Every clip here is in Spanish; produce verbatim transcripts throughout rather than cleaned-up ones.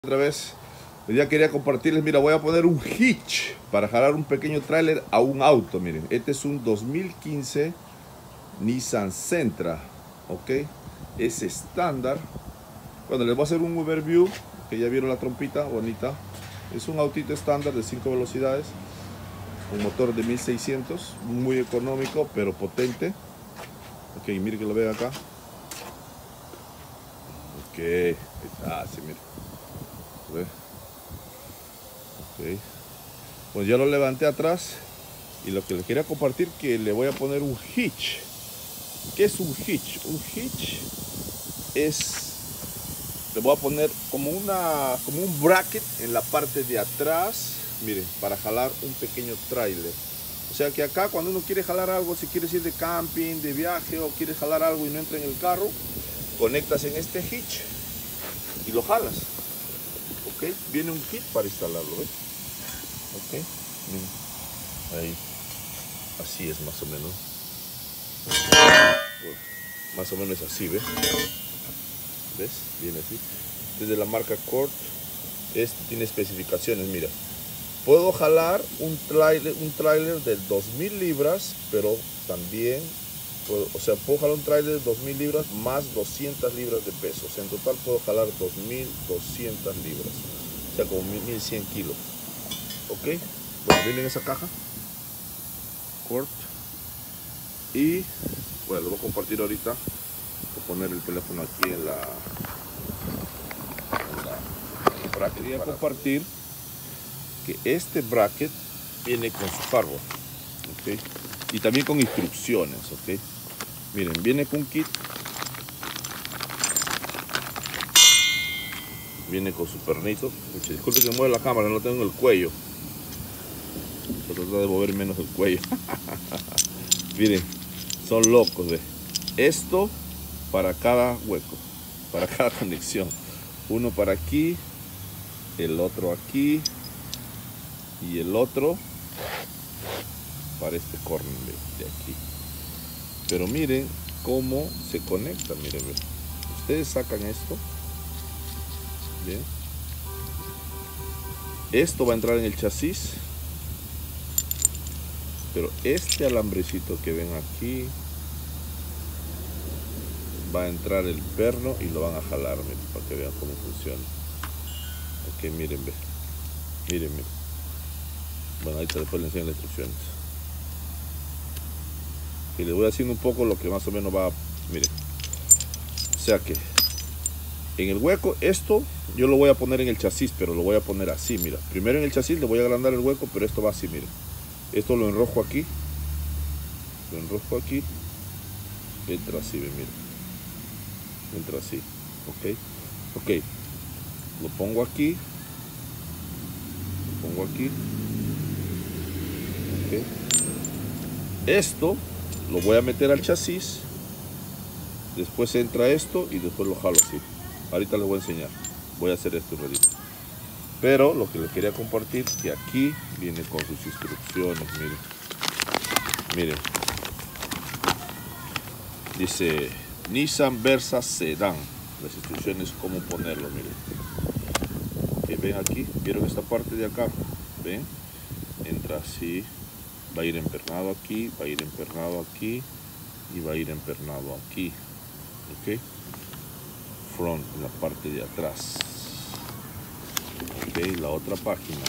Otra vez, ya quería compartirles, mira, voy a poner un hitch para jalar un pequeño tráiler a un auto. Miren, este es un dos mil quince Nissan Sentra, ok, es estándar. Bueno, les voy a hacer un overview, que ya vieron la trompita bonita. Es un autito estándar de cinco velocidades, un motor de mil seiscientos, muy económico pero potente. Ok, miren que lo vean acá. Ok, ah, sí, miren. ¿Ve? Okay. Pues ya lo levanté atrás y lo que les quería compartir que le voy a poner un hitch. ¿Qué es un hitch? Un hitch es, le voy a poner como una como un bracket en la parte de atrás, miren, para jalar un pequeño tráiler. O sea que acá cuando uno quiere jalar algo, si quieres ir de camping, de viaje o quieres jalar algo y no entra en el carro, conectas en este hitch y lo jalas. Ok, viene un kit para instalarlo, ¿ves? Ok, miren, ahí, así es más o menos, bueno, más o menos así, ¿ves? ¿Ves? Viene así, desde la marca Cort. Este tiene especificaciones, mira, puedo jalar un trailer, un trailer de dos mil libras, pero también, puedo, o sea, puedo jalar un trailer de dos mil libras más doscientas libras de peso, o sea, en total puedo jalar dos mil doscientas libras, o sea, como mil cien kilos. Ok, bueno, viene en esa caja Cort y bueno, lo voy a compartir ahorita. Voy a poner el teléfono aquí en la, en la, en el bracket. Quería compartir que este bracket viene con su hardware, ok, y también con instrucciones, ok. Miren, viene con un kit, viene con su pernito. Disculpen que mueve la cámara, no tengo el cuello. Se trata de mover menos el cuello. Miren, son locos, ¿ve? Esto para cada hueco, para cada conexión. Uno para aquí, el otro aquí y el otro para este corner de aquí. Pero miren cómo se conecta, miren, miren. Ustedes sacan esto, bien. Esto va a entrar en el chasis. Pero este alambrecito que ven aquí va a entrar el perno y lo van a jalar, miren, para que vean cómo funciona. Ok, miren, ve. Miren, miren. Bueno, ahí después les enseño las instrucciones. Y les voy haciendo un poco lo que más o menos va, miren. O sea que en el hueco, esto yo lo voy a poner en el chasis, pero lo voy a poner así, mira. Primero en el chasis le voy a agrandar el hueco, pero esto va así, miren. Esto lo enrojo aquí, lo enrojo aquí, entra así, ven, miren, entra así, ok, ok, lo pongo aquí, lo pongo aquí, ok. Esto lo voy a meter al chasis, después entra esto y después lo jalo así. Ahorita les voy a enseñar, voy a hacer esto un ratito. Pero lo que les quería compartir, que aquí viene con sus instrucciones, miren. Miren, dice Nissan Versa Sedan, las instrucciones cómo ponerlo, miren. Que ven aquí, vieron esta parte de acá, ven, entra así, va a ir empernado aquí, va a ir empernado aquí y va a ir empernado aquí, ok. Front, en la parte de atrás, ok. La otra página,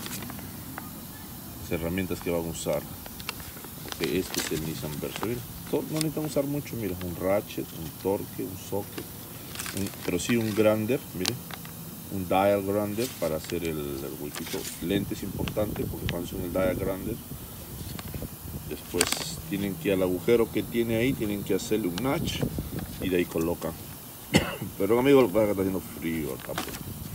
las herramientas que van a usar. Este es el Nissan Versa, miren. No necesitan usar mucho, mira, un ratchet, un torque, un socket, un, pero sí un grinder, miren, un dial grinder para hacer el, el huequito. Lente es importante porque cuando son el dial grinder, después tienen que al agujero que tiene ahí, tienen que hacerle un notch y de ahí colocan. Pero amigos, lo que está haciendo frío acá, pues.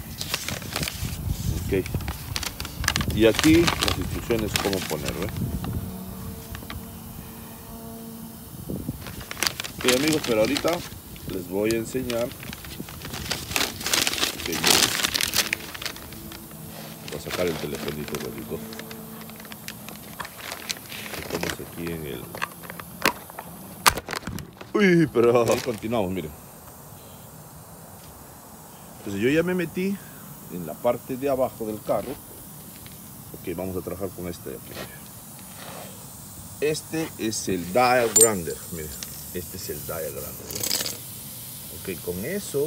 Ok, y aquí las instrucciones cómo ponerlo, ¿eh? Ok, amigos, pero ahorita les voy a enseñar. Okay, voy a sacar el telefonito un ratito. Estamos aquí en el... Uy, pero... Okay, continuamos, miren. Entonces yo ya me metí en la parte de abajo del carro. Ok, vamos a trabajar con este de aquí. Este es el dial grinder, mira, este es el dial grinder, ¿no? Ok, con eso,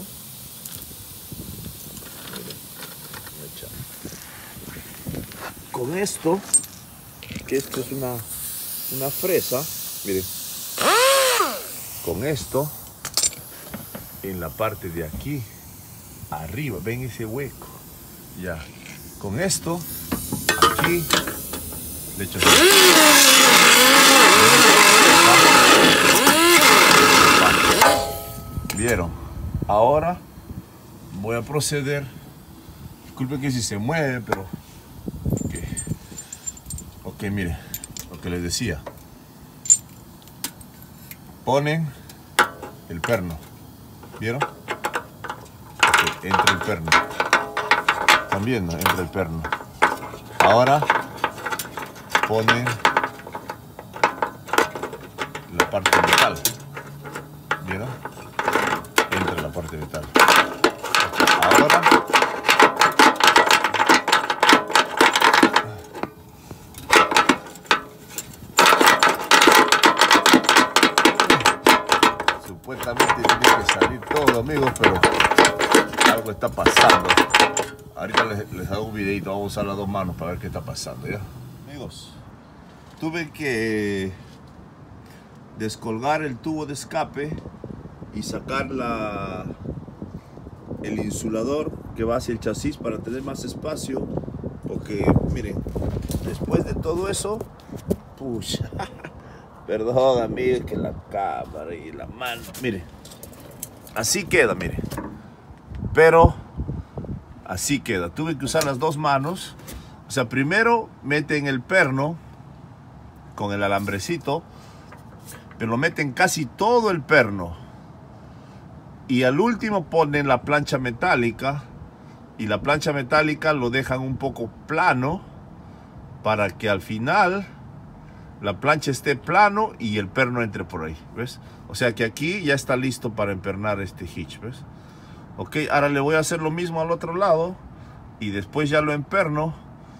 mira, con esto, que esto es una, una fresa, miren, con esto, en la parte de aquí, arriba, ven ese hueco, ya, con esto, aquí, le echo así. ¿Vieron? Ahora voy a proceder. Disculpen que si se mueve, pero ok, okay, mire lo que les decía. Ponen el perno, ¿vieron? Okay, entra el perno. ¿Están viendo? Entra el perno. Ahora ponen la parte de metal, ¿vieron? Entra la parte de metal. Ahora supuestamente tiene que salir todo, amigos, pero algo está pasando. Ahorita les, les hago un videito, vamos a usar las dos manos para ver qué está pasando, ¿ya? Amigos, tuve que descolgar el tubo de escape y sacar la, el insulador que va hacia el chasis para tener más espacio, porque miren, después de todo eso, pucha, perdón amigos, que la cámara y la mano, miren, así queda, miren, pero así queda. Tuve que usar las dos manos. O sea, primero meten el perno con el alambrecito, pero lo meten casi todo el perno. Y al último ponen la plancha metálica. Y la plancha metálica lo dejan un poco plano para que al final la plancha esté plano y el perno entre por ahí, ¿ves? O sea que aquí ya está listo para empernar este hitch, ¿ves? Ok, ahora le voy a hacer lo mismo al otro lado y después ya lo emperno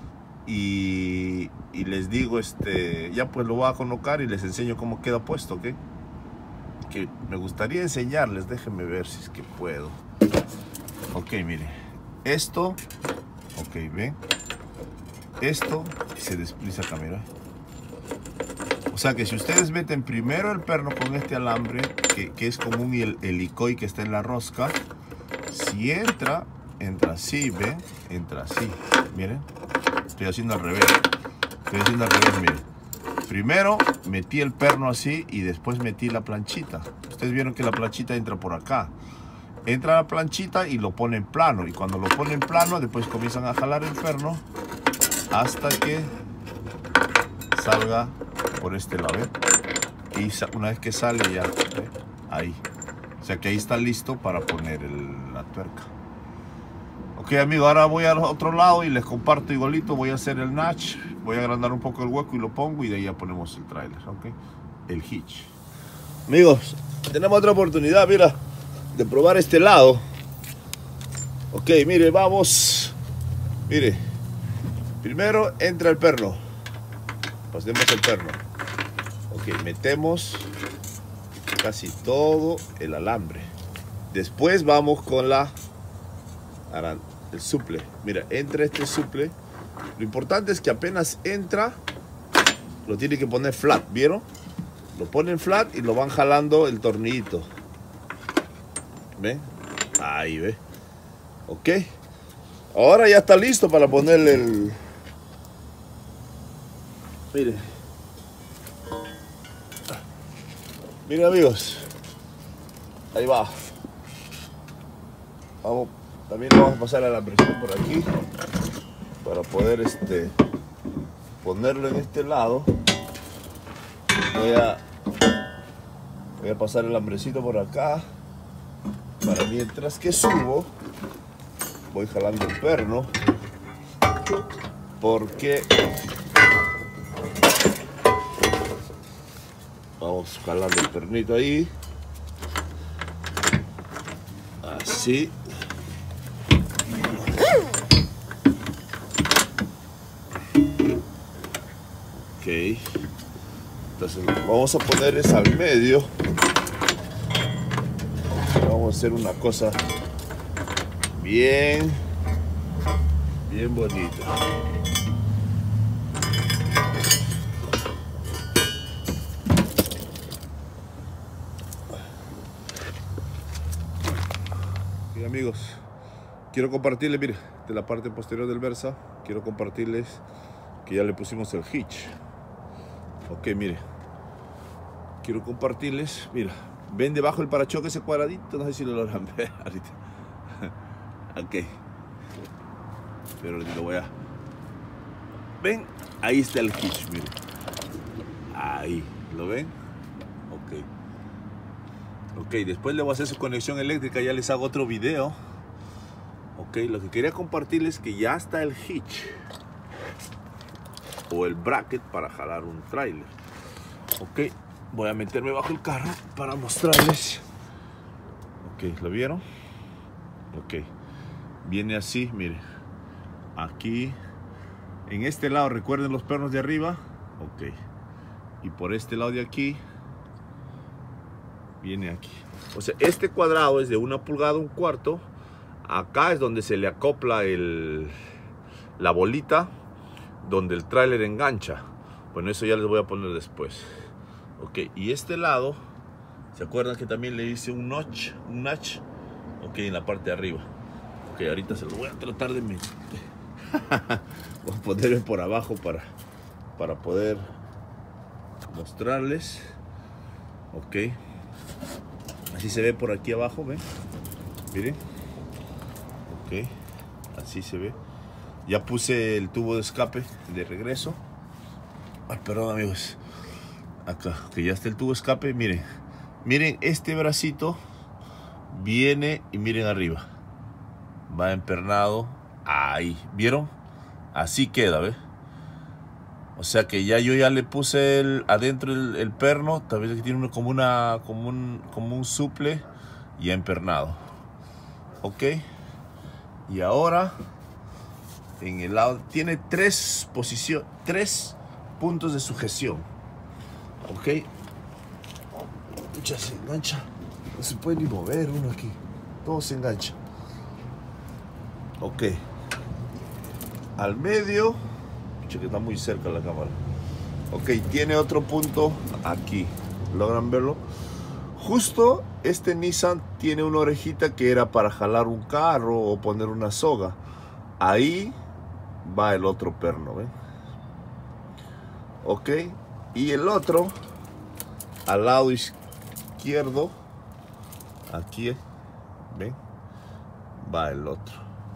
y, y les digo, este, ya pues lo voy a colocar y les enseño cómo queda puesto, ¿ok? Que me gustaría enseñarles, déjenme ver si es que puedo. Ok, mire, esto, ok, ven, esto se despliza acá, mira. O sea que si ustedes meten primero el perno con este alambre, que, que es como un hel helicoide que está en la rosca, si entra, entra así, ¿ven? Entra así, miren. Estoy haciendo al revés. Estoy haciendo al revés, miren. Primero metí el perno así y después metí la planchita. Ustedes vieron que la planchita entra por acá. Entra la planchita y lo ponen plano. Y cuando lo ponen plano, después comienzan a jalar el perno hasta que salga por este lado, ¿ven? Y una vez que sale ya, ¿ven? Ahí. O sea que ahí está listo para poner el, la tuerca. Ok, amigos, ahora voy al otro lado y les comparto igualito. Voy a hacer el notch, voy a agrandar un poco el hueco y lo pongo y de ahí ya ponemos el trailer, ok. El hitch. Amigos, tenemos otra oportunidad, mira, de probar este lado. Ok, mire, vamos. Mire, primero entra el perno. Pasemos el perno. Ok, metemos casi todo el alambre. Después vamos con la el suple. Mira, entra este suple. Lo importante es que apenas entra, lo tiene que poner flat, ¿vieron? Lo ponen flat y lo van jalando el tornillito. ¿Ven? Ahí, ve. Ok. Ahora ya está listo para ponerle el... Mire. Miren, amigos. Ahí va. Vamos. También vamos a pasar a la presión por aquí para poder este ponerlo en este lado. Voy a voy a pasar el hambrecito por acá para mientras que subo voy jalando el perno, porque vamos jalando el pernito ahí así. Ok. Entonces vamos a poner esa al medio. Vamos a hacer una cosa bien, bien bonita. Y amigos, quiero compartirles, mire, de la parte posterior del Versa, quiero compartirles que ya le pusimos el hitch. Ok, mire, quiero compartirles, mira, ven debajo del parachoque ese cuadradito, no sé si lo logran ver ahorita. Ok, pero lo voy a, ven, ahí está el hitch, mire, ahí, ¿lo ven? Ok, ok, después le voy a hacer su conexión eléctrica, ya les hago otro video. Ok, lo que quería compartirles es que ya está el hitch o el bracket para jalar un tráiler. Ok, voy a meterme bajo el carro para mostrarles. Ok, ¿lo vieron? Ok, viene así, miren. Aquí, en este lado, recuerden los pernos de arriba. Ok, y por este lado de aquí, viene aquí. O sea, este cuadrado es de una pulgada, un cuarto. Acá es donde se le acopla el, la bolita donde el tráiler engancha. Bueno, eso ya les voy a poner después. Ok, y este lado, ¿se acuerdan que también le hice un notch? Un notch. Ok, en la parte de arriba. Ok, ahorita se lo voy a tratar de meter. Voy a ponerme por abajo para, para poder mostrarles. Ok, así se ve por aquí abajo, ¿ven? Miren. Ok, así se ve. Ya puse el tubo de escape de regreso. Ay, perdón amigos. Acá, que ya está el tubo de escape. Miren, miren este bracito viene y miren arriba. Va empernado. Ahí, ¿vieron? Así queda, ¿ves? O sea que ya yo ya le puse el, adentro el, el perno. Tal vez aquí tiene uno como una como un, como un suple ya empernado. Ok. Y ahora en el lado tiene tres posiciones, tres puntos de sujeción. Ok, ya se engancha, no se puede ni mover uno aquí, todo se engancha. Ok, al medio, que está muy cerca la cámara. Ok, tiene otro punto aquí, ¿logran verlo? Justo este Nissan tiene una orejita que era para jalar un carro o poner una soga. Ahí va el otro perno, ¿ven? Ok, y el otro al lado izquierdo, aquí, ¿ven? Va el otro.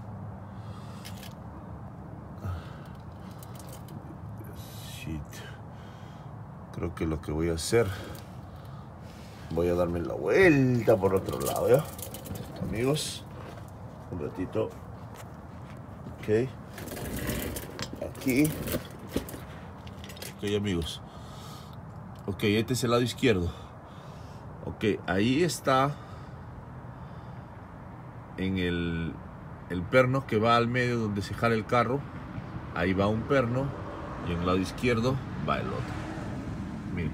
Shit. Creo que lo que voy a hacer, voy a darme la vuelta por otro lado, ¿ya? Amigos, un ratito. Ok, aquí. Ok amigos. Ok, este es el lado izquierdo. Ok, ahí está en el, el perno que va al medio donde se jala el carro. Ahí va un perno y en el lado izquierdo va el otro. Miren,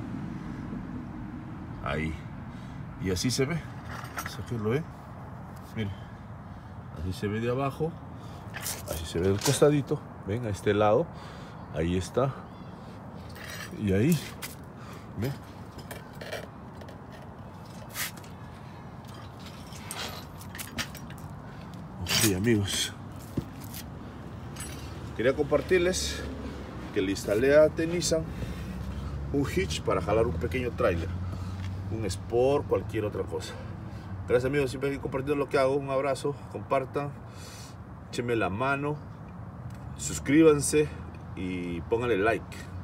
ahí. Y así se ve. ¿Así lo ve? Miren, así se ve de abajo. Así se ve del costadito. Ven, a este lado. Ahí está. Y ahí. ¿Ven? Ok, amigos. Quería compartirles que le instalé a Nissan un hitch para jalar un pequeño tráiler. Un Sport, cualquier otra cosa. Gracias amigos, siempre que compartiendo lo que hago. Un abrazo, compartan, échenme la mano, suscríbanse y pónganle like.